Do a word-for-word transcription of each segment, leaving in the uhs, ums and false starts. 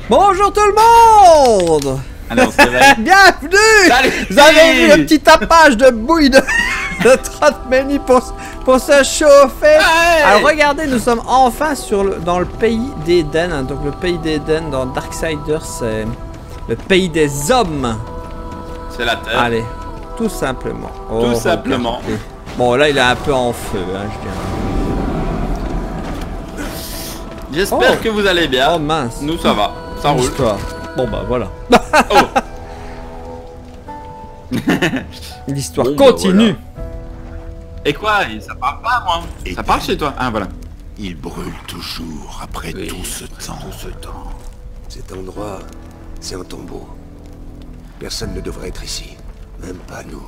Bonjour tout le monde. Allez, on se réveille. Bienvenue. Salut. Vous avez vu le petit tapage de bouille de, de Trotmany pour, pour se chauffer. Ouais. Alors regardez, nous sommes enfin sur le, dans le pays d'Éden. Hein. Donc le pays d'Éden dans Darksiders, c'est le pays des hommes. C'est la terre. Allez, tout simplement. Tout Oh, simplement. regardez. Bon là il est un peu en feu, hein, je dirais. J'espère Oh. que vous allez bien. Oh mince. Nous ça va, ça roule. Histoire. Bon bah voilà. Oh. L'histoire Bon, bah, continue. Et quoi? Ça parle pas moi. Et Ça parle chez toi? Ah voilà. Il brûle toujours après Oui, tout ce temps. Tout ce temps. Cet endroit, c'est un tombeau. Personne ne devrait être ici. Même pas nous.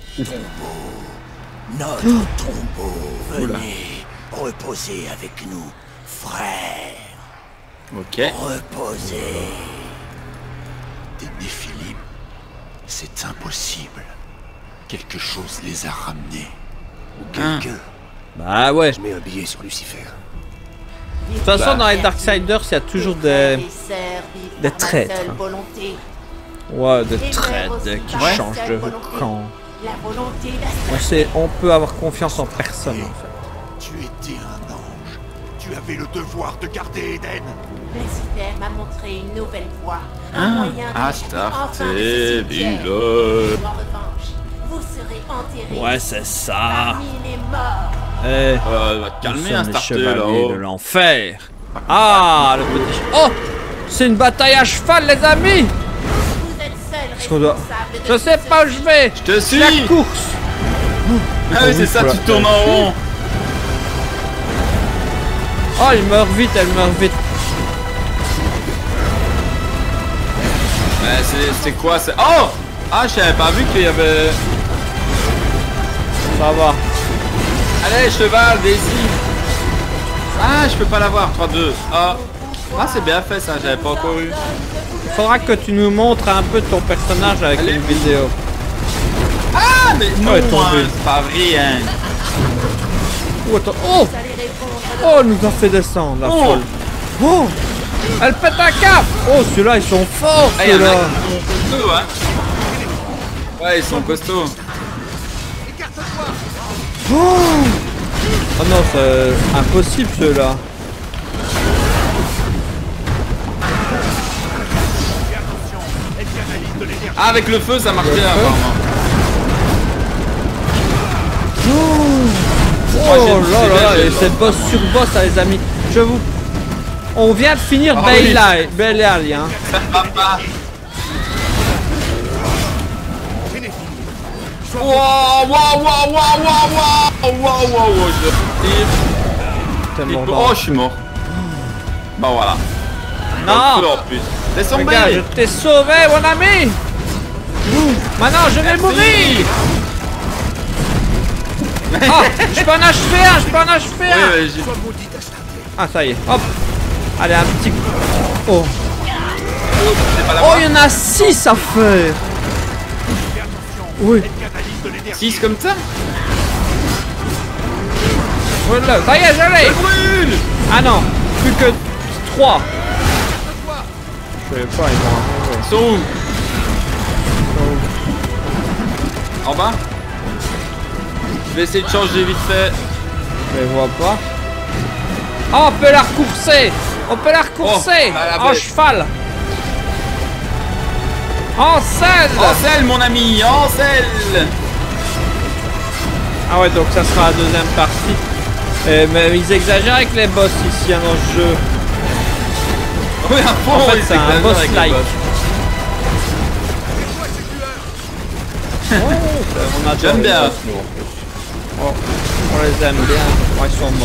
Notre tombeau, venez reposer avec nous, frères. Ok. Reposez. Des Néphilim. C'est impossible. Quelque chose les a ramenés. Ou quelqu'un. Bah ouais. Je mets un billet sur Lucifer. De toute façon, dans les Darksiders, il y a toujours des, des traîtres. Ouais, des traîtres qui Ouais. changent de camp. La volonté On, sait, on peut avoir confiance en personne, en fait. Tu étais un ange. Tu avais le devoir de garder Eden. Lucifer m'a montré une nouvelle voie. Un Ah, moyen de Astarté, enfin de ce cimetière. Village. En revanche, vous serez enterrés Ouais, c'est ça. parmi les morts. Eh, Euh, va te nous calmer, sommes un les starter chevaliers là-haut. de l'enfer. Ah, le petit... Oh, c'est une bataille à cheval, les amis. Vous êtes seuls qu'on doit- responsables de Je sais tout pas où ce je vais. Je te suis. La course. Ah oui, c'est ça, tu tournes en rond. Oh, il meurt vite, elle meurt vite. Mais c'est c'est quoi? C'est oh. Ah, je t'avais pas vu qu'il y avait. Ça va. Allez, cheval, Daisy. Ah, je peux pas l'avoir. trois deux. Ah. Ah, c'est bien fait ça, j'avais pas encore eu. Il faudra que tu nous montres un peu ton personnage avec Allez. une vidéo. Ah, mais non, Ouais, tombé. hein, c'est pas vrai, hein. Oh, attends. Oh, oh, elle nous a fait descendre, la Oh. folle. Oh, elle pète un cap. Oh, ceux-là, ils sont forts, Ah, y en a ceux-là. qui sont costauds, hein. Ouais, ils sont costauds. Oh, oh non, c'est impossible, ceux-là. Ah, avec le feu, ça marche bien, apparemment. Moi, j'ai- Oh là j'ai là bien, là, j'ai et le c'est boss sur boss, hein, les amis. Je vous... On vient de finir Ah oui. Belial, Belial, hein. Ça va pas. Wow, wow, wow, wow, wow, wow, wow, wow, wow, je tire. Tellement Oh, dans- je suis mort. Bah voilà. Non. Dans le feu, en plus. Laisse tomber. Regarde, je t'ai sauvé, mon ami. Ouh, maintenant, je vais Merci. mourir. Ah, je peux en achever un, je peux en achever Oui, un. oui, j'ai- Ah, ça y est, hop. Allez, un petit... Oh, c'est pas la oh, il y en a six à faire. Oui, six comme ça. voilà, ça y est, je l'ai. Je brûle. Ah non, plus que trois. Je sais pas, ils vont... Ils sont où? En bas. Je vais essayer de changer vite fait. Je les vois pas. Oh, on peut la recourser. On peut la recourser. Oh, à la en bête. cheval. En selle. En selle, mon ami, en selle. Ah ouais, donc ça sera la deuxième partie. Eh, mais ils exagèrent avec les boss ici hein, dans ce jeu. Oui, à fond, En fait, il c'est un s'exagère boss avec les like. boss. On adore J'aime les bien. boss, nous, en plus. Oh, on les aime bien. Ouais, ils sont morts.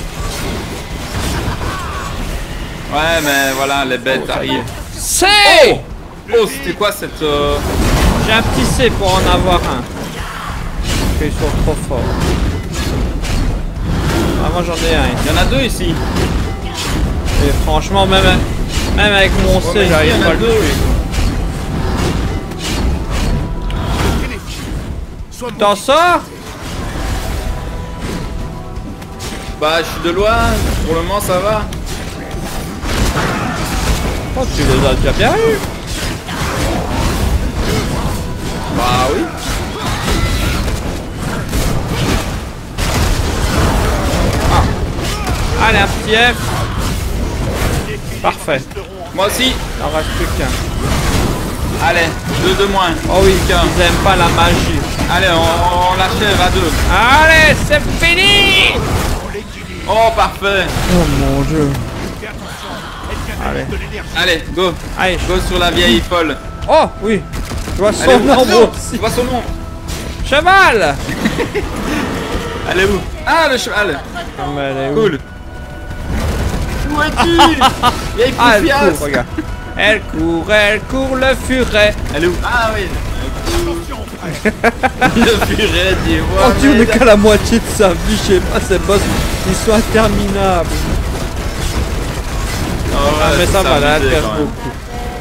Ouais, mais voilà, les bêtes arrivent. C. Oh, oh c'était quoi cette... euh, J'ai un petit C pour en avoir un. Parce qu'ils sont trop forts. Ah, moi j'en ai un. Il y en a deux ici. Et franchement, même, même avec mon Ouais, mais C, ici, j'arrive il y en pas a à le deux. tuer. T'en sors? Bah, je suis de loin. Pour le moment, ça va. Oh, tu les as déjà bien eu. Bah oui. Ah. Allez, un petit F. Parfait. Moi aussi. Il en reste plus qu'un. Allez, deux de moins. Oh oui, ils aiment pas la magie. Allez, on, on l'achève à deux. Allez, c'est fini. Oh, parfait. Oh mon dieu. Allez. Allez, go. Allez. Go sur la vieille folle. Oh oui. Je vois son Allez, où nom attention, aussi. tu vois son nom. Cheval. Elle est où? Ah, le cheval. Ah, mais elle est où? Cool. Où es-tu? Vieille Ah, elle poufiasse. court, regarde. Elle court, elle court, le furet. Elle est où? Ah oui. Le furet du Oh Dieu, on est qu'à la moitié de sa vie, je sais pas, ces boss, ils sont interminables. Oh, ouais, Ah mais ça va, là, elle s'amuser, perd quand même. beaucoup.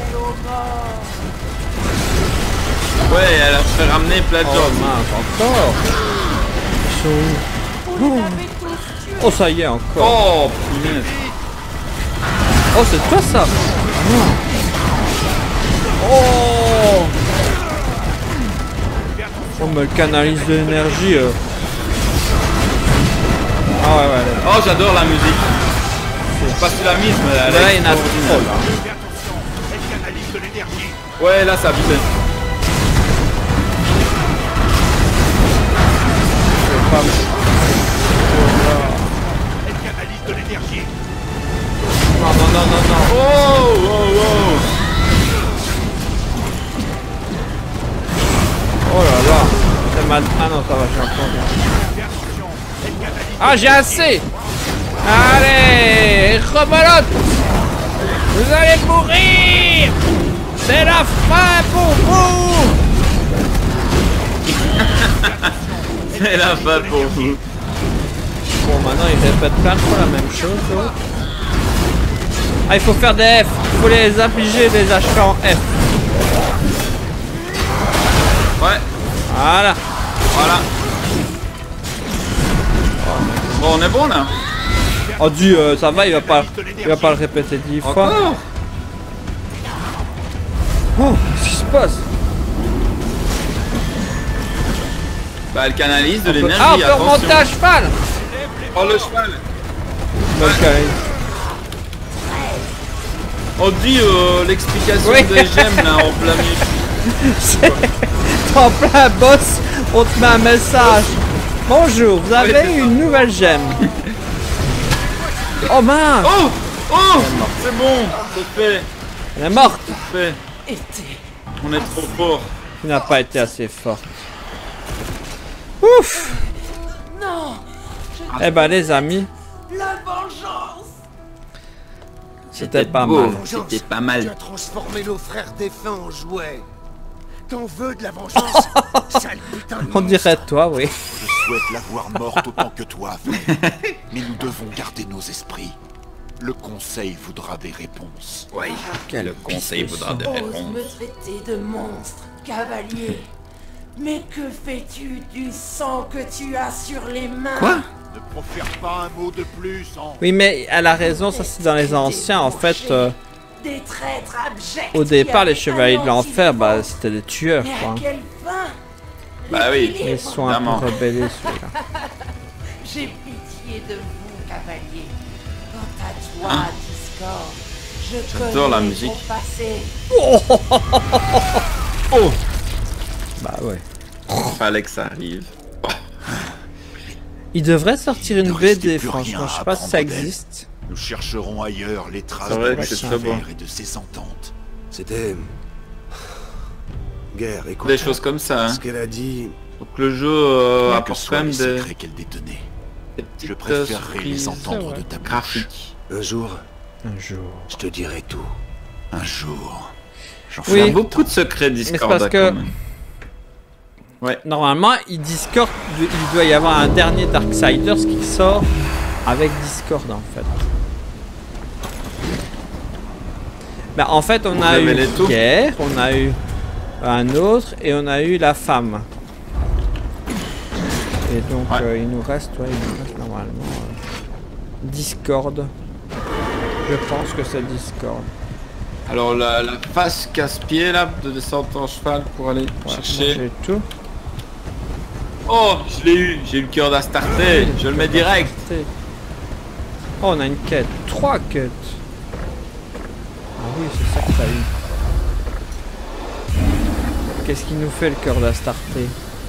Ouais, elle a fait ramener plein de Oh jobs. mince, encore. Ils sont où? Oh ça y est, encore. Oh, punaise. Oh c'est toi ça. Oh. Oh mais elle canalise de l'énergie. Euh. Ah ouais ouais. ouais. Oh, j'adore la musique. Je sais pas si tu l'as mise, mais elle Là est il y en a trop extraordinaire. là. Elle canalise de l'énergie. Ouais, là, ça abusé. Pas mal. Elle canalise de l'énergie. Non non non non non. Oh, oh, oh. Oh là là. C'est mal. Ah non ça va, j'ai encore bien. Ah j'ai assez. Allez, rebelote. Vous allez mourir. C'est la fin pour vous. C'est la fin pour vous. Bon maintenant il répète plein de fois la même chose. L'autre. Ah il faut faire des F. Il faut les obliger les achever en F. Ouais, Voilà. voilà. Bon, on est bon là. Oh Dieu, euh, ça va, il va pas, il va pas le répéter dix fois. Encore. Oh, qu'est-ce qui se passe? Bah, elle canalise de l'énergie. Ah, on peut remonter attention. à cheval. Oh, le cheval. Ok. On dit euh, l'explication Oui. des gemmes là en plein milieu. C'est en plein boss, on te met un message. Bonjour, vous avez Oui, une nouvelle gemme. Oh mince, Oh, oh, c'est bon, c'est fait, elle est morte. c'est fait. On est trop fort. Tu n'as pas été assez forte. Ouf. Non. Eh ben les amis, La vengeance. c'était pas beau, mal. C'était pas Tu as mal. transformé nos frères défunts en jouets. T'en veux de la vengeance? Sale putain de On monstre. dirait toi, oui. Je souhaite la voir morte autant que toi, frère. Mais nous devons garder nos esprits. Le conseil voudra des réponses. Oui, quel conseil voudra des Ose réponses. me traiter de monstre, cavalier. Mais que fais-tu du sang que tu as sur les mains? Quoi? Ne profère pas un mot de plus en... Oui, mais elle a raison, ça c'est dans les anciens. En fait, euh, Des traîtres abjects au qui départ, les avaient chevaliers de anéanti l'enfer, le bah monde. c'était des tueurs, Mais quoi. à quelle fin? Bah oui. Ils sont un Évidemment. peu rebellés, ceux-là. J'ai pitié de vous, cavalier. Quant à toi, Hein? Discord, je J'adore connais la ton musique. passé. Oh, Bah ouais. fallait que ça arrive. Il devrait sortir une ne restait B D, plus franchement. rien Je sais à pas si ça apprendre d'elle. existe. Nous chercherons ailleurs les traces C'est vrai de que c'est Lucifer très bon. et de ses ententes. C'était... Guerre, écoute. Des choses comme ça. Hein. Ce qu'elle a dit... Donc le jeu euh, Quels que apporte soient quand même les des, secrets qu'elle détenait, des je petites préférerais les surprises entendre ouais. de ta bouche. graphiques. Un jour, Un jour. je te dirai tout. Un jour. J'en Oui. Il y a ferai beaucoup de secrets Discord. parce hein, que- quand même. Ouais. Normalement, il Discord, il doit y avoir un dernier Darksiders qui sort avec Discord en fait. Bah en fait, on Vous a eu révélez tout. Guerre, on a eu un autre et on a eu la femme. Et donc Ouais. euh, il nous reste, ouais, il nous reste normalement euh, Discord. Je pense que c'est Discord. Alors la, la face casse-pied là, de descendre en cheval pour aller Ouais, chercher. j'ai tout. Oh, je l'ai eu, j'ai eu le cœur d'Astarté, je le mets direct. Oh, on a une quête, trois quêtes. Ah oui, c'est ça que t'as eu. Qu'est-ce qui nous fait le cœur d'Astarté?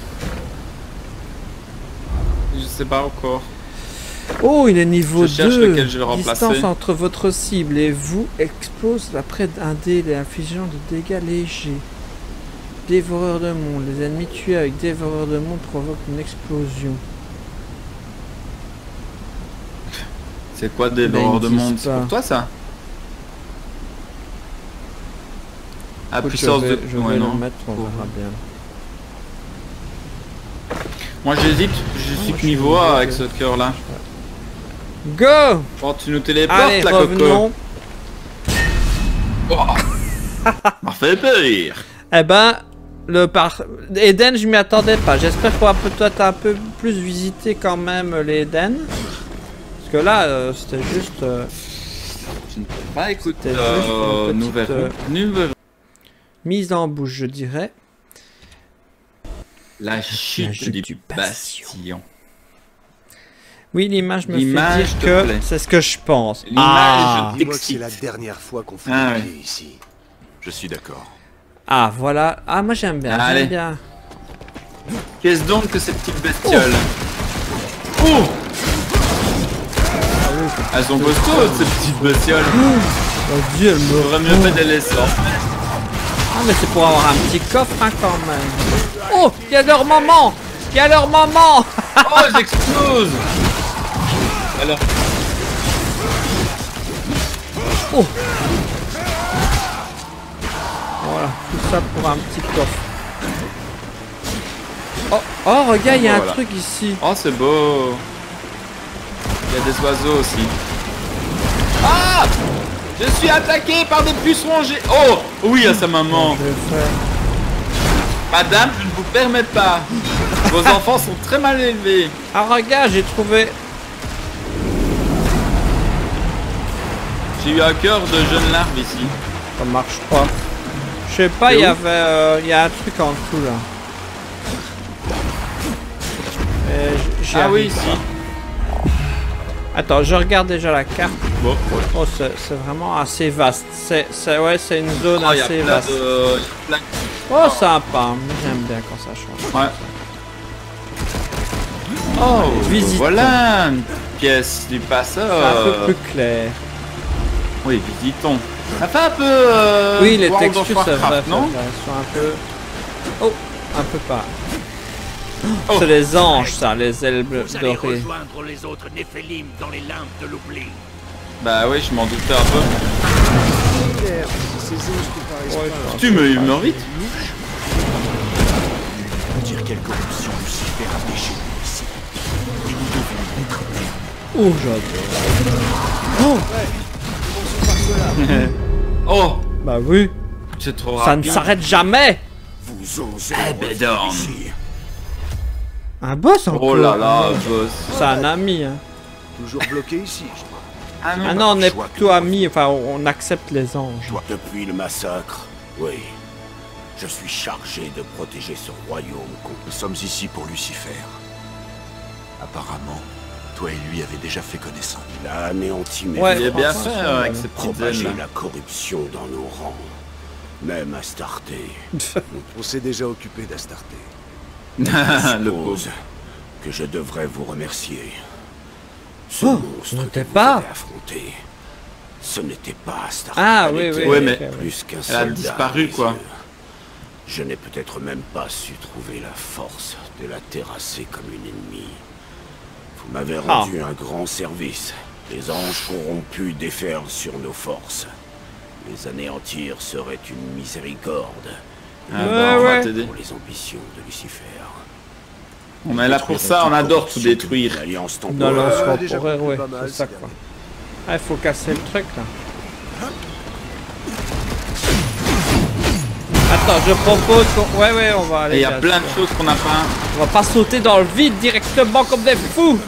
Je sais pas encore. Oh, il est niveau Je cherche deux. lequel je vais le remplacer. Distance entre votre cible et vous explose après d'un dé et infligeant de dégâts légers. Dévoreur de monde. Les ennemis tués avec dévoreur de monde provoquent une explosion. C'est quoi des Ben, bords ils de disent monde? C'est pas. pour toi ça? À Écoute, puissance je vais, de... je ouais, vais non. le mettre, on Pour- verra bien. Moi j'hésite, je suis que niveau je- A je- avec ce cœur là. Go! Oh, tu nous téléportes Allez, la coco. revenons. Oh. M'a fait peur. Eh ben, le par... Eden, je m'y attendais pas. J'espère que peu... toi, t'as un peu plus visité quand même les Eden. Parce que là, euh, c'était juste... euh, Je ne peux pas écouter. C'était juste Euh, une nous petite, verrons. euh, Nous verrons. mise en bouche, je dirais. La chute, chute du, du bastion. Oui, l'image me fait L'image dire te que plaît. c'est ce que je pense. L'image Ah, Dis-moi que c'est Excite. la dernière fois qu'on fait Ah des ouais. pieds ici. Je suis d'accord. ah, voilà. Ah, moi j'aime bien. Allez. J'aime bien. Qu'est-ce donc que ces petites bestioles? Oh, elles sont costaudes ces petites bestioles. Mon Dieu, elle me... J'aurais mieux fait de les laisser. Ah, mais c'est pour avoir un petit coffre hein, quand même. Oh, il y a leur maman. Il y a leur maman. Oh, j'explose. Alors, Oh. Voilà, tout ça pour un petit coffre. Oh, oh regarde, il y a Voilà. un truc ici. oh c'est beau. Il y a des oiseaux aussi. Ah, je suis attaqué par des pucerons. J'ai... Oh, oui, à sa maman. Je vais faire... Madame, je ne vous permets pas. Vos enfants sont très mal élevés. Ah regarde, j'ai trouvé... J'ai eu un cœur de jeune larve ici. Ça marche pas. Je sais pas, C'est il y où? avait... euh, Il y a un truc en dessous là. Et j- j'y Ah oui, arrive ici. pas. Attends, je regarde déjà la carte. Bon, Oh, c'est c'est vraiment assez vaste. C'est c'est- ouais, c'est une zone oh, il y a assez plein vaste. de... plein- Oh, sympa. J'aime bien quand ça change. Ouais. Oh, Visitons. voilà une pièce du C'est un passeur. peu plus clair. Oui, visitons. Ça fait un peu... euh, Oui, les World of textures, c'est vrai, Warcraft, c'est non? vrai, elles sont un peu... Oh, un peu pas. Oh. C'est les anges, ça, les ailes bleues Vous allez dorées. rejoindre les autres Néphélim dans les limbes de l'oubli. Bah oui, je m'en doutais un peu. Ces anges te paraissent Ouais, pas- Tu me humeurs vite. Dire quelle corruption Lucifer a péché ici. Et nous devons l'écouter. Oh, j'adore. Oh, Bah oui, c'est trop ça ne rapide. s'arrête jamais. Vous osez Eh ben, revenir donc. ici. Un boss encore. Oh là là, boss. C'est un ami. Hein. Toujours bloqué ici, je crois. Ah non, Ah non, on est choix que plutôt nous amis, enfin on on accepte les anges. Toi, depuis le massacre, oui. Je suis chargé de protéger ce royaume. Nous sommes ici pour Lucifer. Apparemment, toi et lui avez déjà fait connaissance. Il a anéanti mes Ouais, il est bien franchement, fait ça, euh, avec euh, ses petites propagé ailes. la corruption dans nos rangs. Même Astarté. On s'est déjà occupé d'Astarté. Le Je pauvre. suppose que je devrais vous remercier. Ce Oh, monstre ne que t'es vous pas. avez affronté, ce n'était pas Astarté. Ah Elle oui, était oui. Ouais, ok, mais- ouais. plus qu'un Elle a soldat. disparu, à mes quoi. yeux. Je n'ai peut-être même pas su trouver la force de la terrasser comme une ennemie. Vous m'avez Ah. rendu un grand service. Les anges auront pu défaire sur nos forces. Les anéantir serait une miséricorde Ah Ouais, bah, on va ouais. t'aider. pour les ambitions de Lucifer. On est là pour ça, on adore tout détruire. L'alliance Dans temporaire. l'anse Ouais, déjà temporaire, compris ouais, pas mal, c'est ça ces quoi. Ah, il faut casser le truc là. Attends, je propose qu'on... Ouais, ouais, on va Et aller... il y a là, plein de ça. choses qu'on n'a pas. On va pas sauter dans le vide directement comme des fous.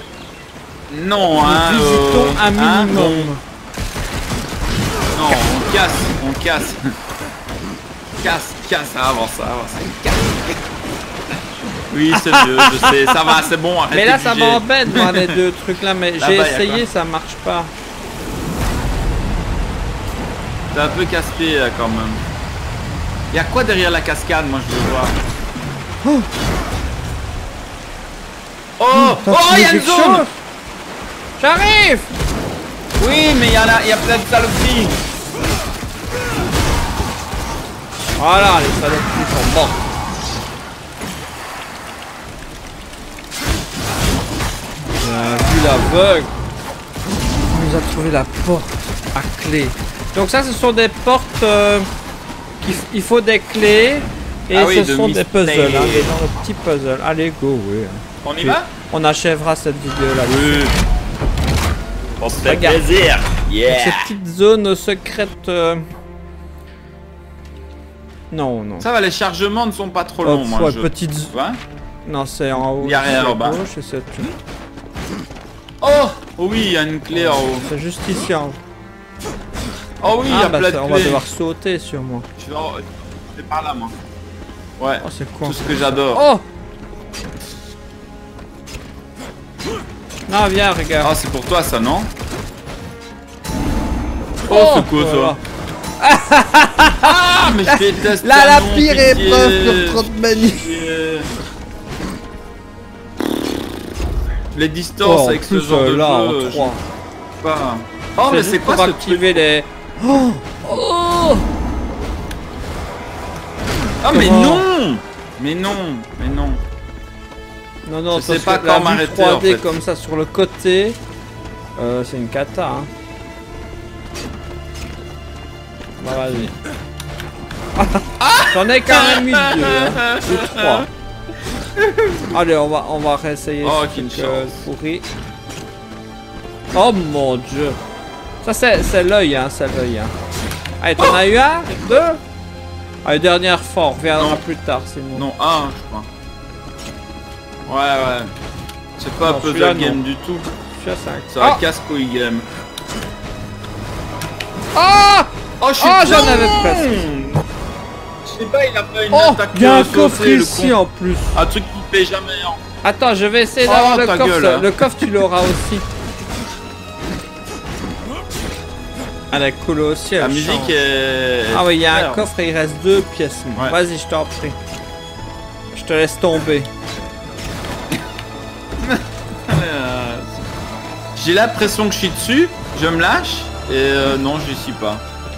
Non, hein. Visitons euh, un hein, minimum. non, casse, on casse. Casse, casse, ça avance, ça avance. Casse. Oui, c'est vieux, je sais, ça va, c'est bon, arrête. Mais là, de ça juger. m'embête, moi, les deux trucs là. Mais Là-bas, j'ai y a essayé, quoi? ça marche pas. C'est un peu casse-pied là quand même. Y'a quoi derrière la cascade, moi je veux voir. Oh, Oh, T'as oh, trouvé y'a une quelque zone. chose? J'arrive. Oui, mais y'a là, y a plein de saloperies. Voilà, les saloperies sont mortes. Bien vu l'aveugle. On nous a trouvé la porte à clé. Donc ça, ce sont des portes euh, qu'il f- il faut des clés. Et Ah oui, ce de sont des mystère. puzzles, hein, des genres de petits puzzles. Allez, go, oui. On y Puis, va? On achèvera cette vidéo là. Oui. On se fait Regarde. plaisir. Yeah. Ces petites zones secrètes. euh, Non, non. Ça va, les chargements ne sont pas trop Oh, longs, moi. ouais, je... petite. Tu vois? Non, c'est en haut. Y a rien à en bas. gauche, et c'est tout. Oh, oh oui, il y a une clé en haut. C'est juste ici en haut. Oh oui, il y Ah, a bah, plein ça, de on va clés. devoir sauter sûrement. Je vais en- C'est par là, moi. Ouais. Oh, c'est quoi? Tout ce que j'adore. Oh! Non, viens, regarde. Ah, c'est pour toi, ça, non? Oh, Oh, c'est quoi voilà. ça? Ah, mais je déteste Là, ça, la non, pire pitié. épreuve pour trente minutes. Pitié. Les distances Oh, en avec ce plus, genre euh, de là, en jeu, je trois. sais pas. Oh, mais c'est quoi pour ce activer truc? les. Oh! Oh! Ah, mais Comment? non! Mais non, mais non. Non, non, Je sais parce pas que la quand vue m'arrêter, trois D en fait. comme ça sur le côté, euh, c'est une cata. Hein. Bah, vas-y. J'en ai quand même eu deux, hein. Ou trois. Allez, on va, on va réessayer Oh, ce qu'une truc, euh, chance. pourri. Oh mon dieu. Ça, c'est c'est l'œil, hein, c'est l'œil. Hein. Allez, t'en as eu un? Deux? Allez, dernière fois, on reviendra Non. plus tard, c'est bon. Non, un, je crois. Ouais, ouais. C'est pas Non, un puzzle celui-là, game non. du tout. Je suis à cinq. C'est un Oh! casse-couille game. Ah! Oh, je suis Oh, con. j'en avais presque. Je sais pas, il a pas une Oh! attaque Il y a un euh, saucée, coffre le ici con. en plus. Un truc qui fait jamais en... Attends, je vais essayer Oh, d'avoir le ta coffre. gueule, hein. Le coffre, tu l'auras aussi. Elle est cool aussi. La elle musique chante. est... Ah oui, il y a un superbe. coffre et il reste deux pièces. Ouais. Vas-y, je t'en prie. Je te laisse tomber. Euh, J'ai l'impression que je suis dessus, je me lâche, et euh, non, je suis pas.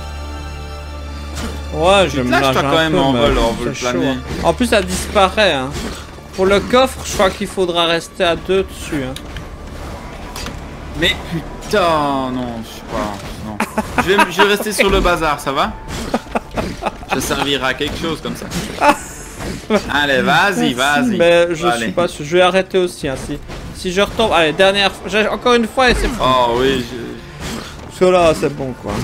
Ouais, je te me lâches, lâche toi, un quand même, peu, en mais vol, en vol c'est chaud, plané. hein. En plus, ça disparaît. Hein. Pour le coffre, je crois qu'il faudra rester à deux dessus. Hein. Mais putain, non, je sais pas, non. je, vais, je vais rester sur le bazar, ça va? Ça servira à quelque chose comme ça. Allez, vas-y, vas-y. Mais je Allez. suis pas sûr. Je vais arrêter aussi. Hein. Si, si je retombe. Allez, dernière fois. j'ai- Encore une fois, et c'est fou. Oh oui, je... Parce que là, c'est bon quoi.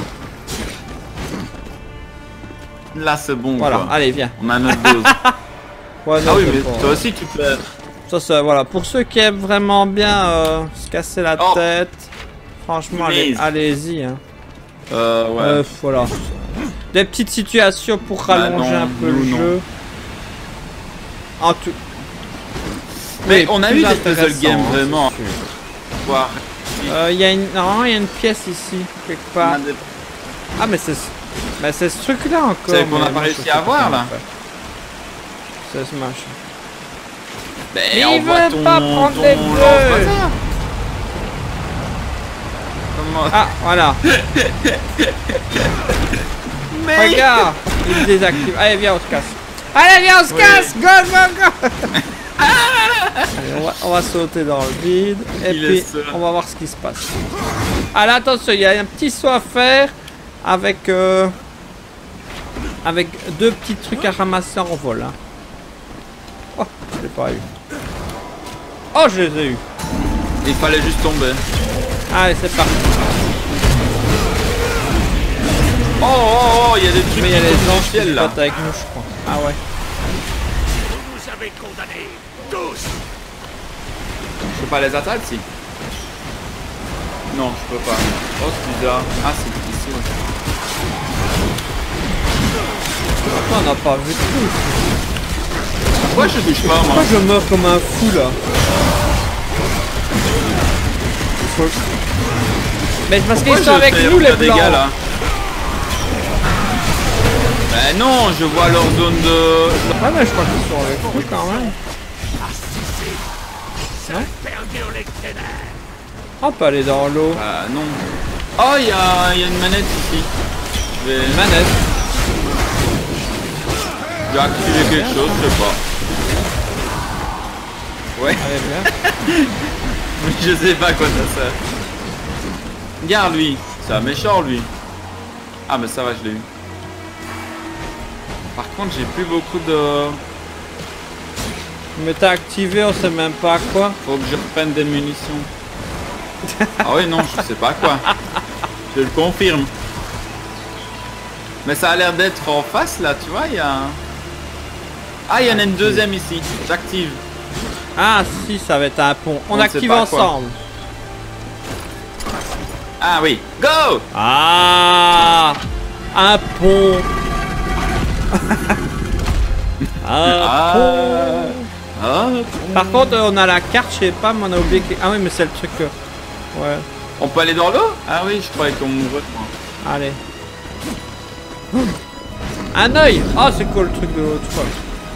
là c'est bon Voilà, quoi. allez, viens. On a notre dose. Ouais, non, Ah oui, c'est mais bon. toi aussi tu peux... Ça, ça, voilà. Pour ceux qui aiment vraiment bien euh, se casser la Oh. tête, franchement, allez- Please. allez-y. Hein. Euh, ouais. Euh, voilà. Des petites situations pour Bah rallonger non, un peu nous, le non. jeu. En tout. Mais Oui, on a plus eu des puzzle intéressant, games hein, vraiment. c'est sûr. Voir. Euh, Il y a une, non, il y a une pièce ici quelque On a part. des- Ah, mais c'est, mais c'est ce truc-là encore. C'est qu'on mais a pas moi, je réussi sais à pas voir, comment là. faire. C'est ce machin. Mais Il on voit veut ton, pas prendre ton des lance bleus. bazar. Comment... Ah, voilà. Mais... Regarde, il désactive. Allez, viens, on se casse. Allez, viens, on se Ouais. casse. Go, go, go. Allez, on va, on va sauter dans le vide. Et Il est puis, seul. on va voir ce qui se passe. Allez, attention, il y a un petit saut à faire avec, euh, avec deux petits trucs à ramasser en vol. Hein. Oh, je l'ai pas eu. Oh, je les ai eu. Il fallait juste tomber. Allez, c'est parti. Oh, oh, oh, il y a des trucs Mais il y a qui les tombent dans le anges qui ciel se là. battent avec nous, je crois. Ah ouais. Vous nous avez condamnés, tous. Je peux pas les attaquer si. Non, je peux pas. Oh, c'est bizarre. Ah, c'est ici. Ouais. On n'a pas vu tout. Pourquoi je touche pas, moi? Pourquoi je meurs comme un fou là? Faut... Mais parce qu'ils Pourquoi sont je avec fais nous les aucun dégât, blancs. là? Ben non, je vois leur zone de... Ouais mais je crois qu'ils sont avec nous quand même. Hein? Perdure les ténèbres. On peut aller dans l'eau. Ah non. Oh, il y a, y a une manette ici. Je vais... Manette. Je vais activer quelque chose, je sais pas. Ouais, Allez bien. mais je sais pas quoi ça sert. Regarde lui, c'est un méchant lui. Ah mais ça va, je l'ai eu. Par contre, j'ai plus beaucoup de... Mais t'as activé, on sait même pas quoi. Faut que je reprenne des munitions. Ah oui, non, je sais pas quoi. Je le confirme. Mais ça a l'air d'être en face là, tu vois, il y a... Ah, il y en a une deuxième ici. J'active. Ah si, ça va être un pont. On, On ne sait active pas quoi. ensemble. Ah oui, go! Ah, un pont. un Ah. pont. Ah. Par contre, on a la carte, je sais pas, mais on a oublié que... Ah oui, mais c'est le truc... euh, Ouais, On peut aller dans l'eau? Ah oui, je croyais qu'on m'ouvrait. allez. Un œil. Ah, c'est quoi le truc de l'autre fois?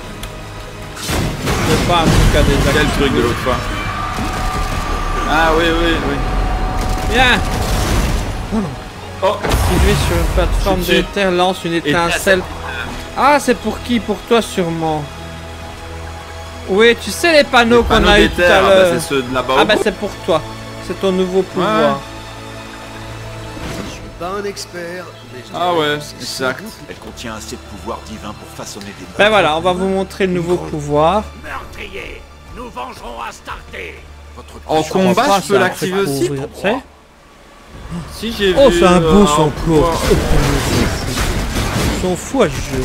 C'est pas un truc à désactiver. Quel truc de l'autre fois? Ah oui, oui, oui. Viens. Oh, Activé sur une plateforme Je suis de terre lance une étincelle. Ah, c'est pour qui? Pour toi sûrement. Oui, tu sais les panneaux qu'on panneaux a eu tout d'éther, à bah, l'heure. c'est ceux de là-bas. Ah au bah bout. c'est pour toi. C'est ton nouveau pouvoir. Je suis pas un expert, mais je Ah dirais ouais, que c'est exact. sans doute Elle contient assez de pouvoir divin pour façonner des... Ben voilà, on va vous montrer le nouveau pouvoir. Meurtrier, nous vengerons Astarté. Votre En puissance- combat, crois je c'est peux un l'activer truc aussi. pour ouvrir, tu sais. Si j'ai vu. Oh, c'est un beau euh, son pouvoir. court. Ils sont fous à ce jeu.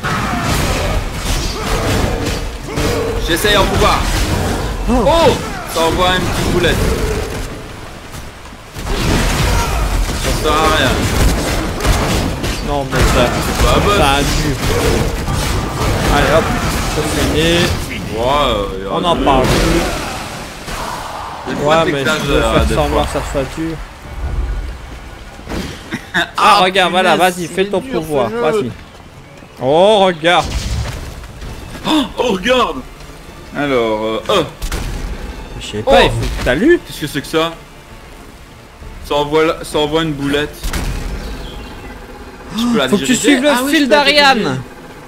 J'essaye en pouvoir. Oh. Oh, ça envoie une petite boulette. Ça sert à rien. Non, mais ça, C'est pas bon. ça a dû. Allez hop, c'est fini. Ouais, euh, On n'en euh, parle plus. des fois, Ouais, t'es mais je classe, peux euh, faire des semblant fois. que ça soit dur. Ah, regarde, voilà, punaise, vas-y, fais il est ton dur, pouvoir, ce jeu. vas-y. Oh, regarde. Oh, regarde. Alors, euh, oh, Je sais pas, Oh. il faut que t'as lu. qu'est-ce que c'est que ça? Ça envoie, la- ça envoie une boulette. Je peux la Faut que tu diriger. suives le Ah oui, je fil peux la diriger. d'Ariane.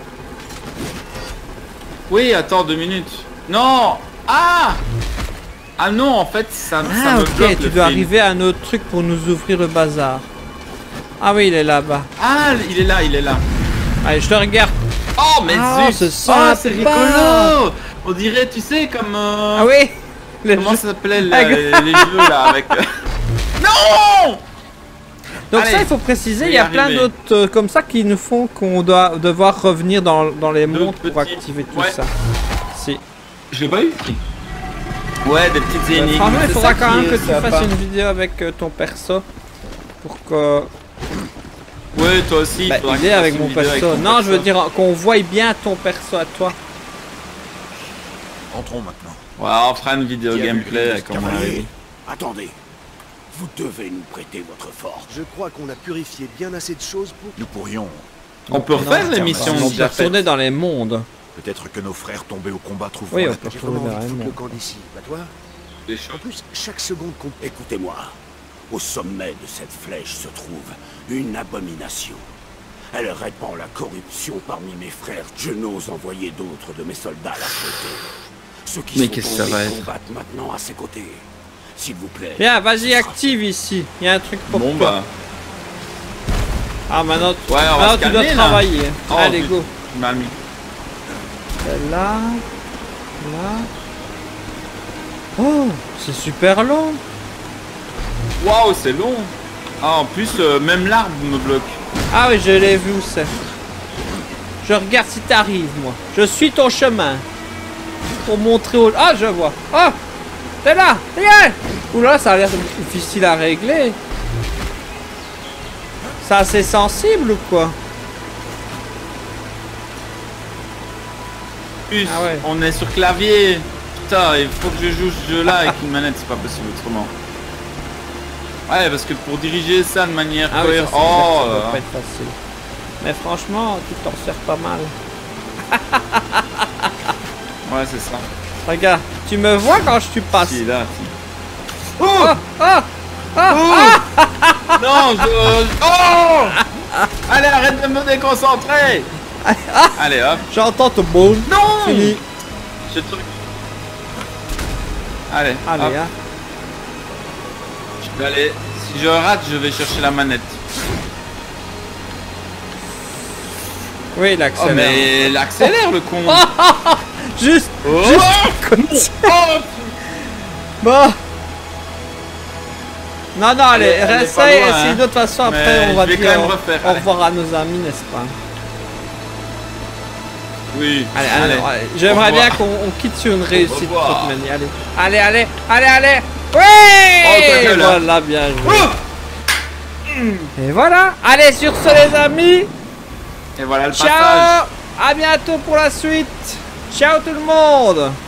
Oui, attends deux minutes. Non. Ah. Ah non, en fait, ça, ça Ah, me ok, bloque tu le dois fil. arriver à un autre truc pour nous ouvrir le bazar. Ah oui, il est là-bas. Ah, il est là, il est là. Allez, je te regarde. Oh, mais Ah, zut. c'est ça, Ah, c'est c'est pas- rigolo. On dirait, tu sais, comme... euh, Ah oui. Les Comment jeux- ça s'appelait là, Avec- les, les jeux là avec... euh, Non. Donc Allez, ça, il faut préciser, je vais il y a y plein arriver. d'autres euh, comme ça qui nous font qu'on doit devoir revenir dans, dans les D'autres mondes pour petits- activer tout ouais. ça. Si. Je l'ai pas eu. Ouais, des petites Euh, énigmes. franchement, il c'est faudra ça quand qui même est que tu sympa. fasses une vidéo avec euh, ton perso pour que... Ouais, toi aussi. Bah, faudra il que est tu avec fasses mon une vidéo perso. avec ton Non, je veux perso. dire qu'on voie bien ton perso à toi. Entrons maintenant. Ouais, on fera une vidéo Qui a vu gameplay le comme on cavalier? avait dit. Attendez. Vous devez nous prêter votre force. Je crois qu'on a purifié bien assez de choses pour... Nous pourrions... On peut refaire Non, l'émission On peut déjà faite. retourner dans les mondes. Peut-être que nos frères tombés au combat trouveront Oui, la on peut paix. J'ai retourner vraiment dans envie de les foutre le mondes. camp d'ici. Bah toi, Des en choses. plus, chaque seconde compte. Écoutez-moi. Au sommet de cette flèche se trouve une abomination. Elle répand la corruption parmi mes frères. Je n'ose envoyer d'autres de mes soldats à la côté. Ceux qui Mais sont qu'est-ce que ça tombés va être? combattent maintenant à ses côtés. S'il vous plaît. Viens, vas-y, ce sera active ici. Il y a un truc pour Bon toi. bah. Ah, maintenant, Ouais, on va maintenant se tu dois calmer, là. travailler. Oh, Allez, putain. go. Tu m'as mis. Là, là. Oh, c'est super long. Waouh, c'est long. Ah, en plus, euh, même l'arbre me bloque. Ah oui, je l'ai vu où c'est. Je regarde si t'arrives, moi. Je suis ton chemin. Pour montrer au... Ah, je vois. Oh, t'es là. Viens. Oula, ça a l'air difficile à régler. C'est assez sensible ou quoi? plus, Ah ouais. on est sur clavier. Putain, il faut que je joue ce jeu-là avec une manette, c'est pas possible autrement. Ouais, parce que pour diriger ça de manière Ah oui, ça, cohérente... c'est Oh, clair, ça euh, doit pas être facile. Mais franchement, tu t'en sers pas mal. ouais, c'est ça. Regarde, tu me vois quand je tu passes. Si, là, si. Oh, oh, oh, Oh non, je... Oh allez, arrête de me déconcentrer. Allez, hop. J'entends ton boule. Non Fini. Je truc. Allez, Allez, hop. hein. Je vais aller... Si je rate, je vais chercher la manette. Oui, il Oh, accélère. mais il accélère, le con. Juste, Oh juste comme ça. Oh Bon. Non, non, allez, Elle est- elle est réessaye, pas loin, essaye hein. de toute façon, après Mais on va je vais dire quand même au- refaire, au allez. revoir à nos amis, n'est-ce pas? Oui. Allez, allez, allez. J'aimerais Au bien revoir. qu'on on quitte sur une réussite de revoir. toute manière. Allez, allez, allez, allez, allez. Oh, Oui, t'as gueule, hein. voilà, bien joué. Oh Et voilà. Allez, sur ce, les amis. Et voilà le passage. Ciao. À bientôt pour la suite. Ciao tout le monde.